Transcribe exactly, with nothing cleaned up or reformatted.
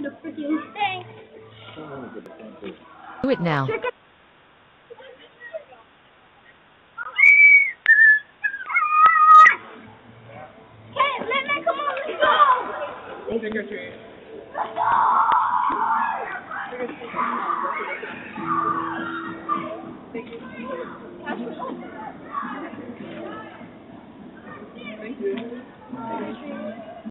the freaking thing. Do it now. Chicken. Hey, let me come on, let's go. Let's go.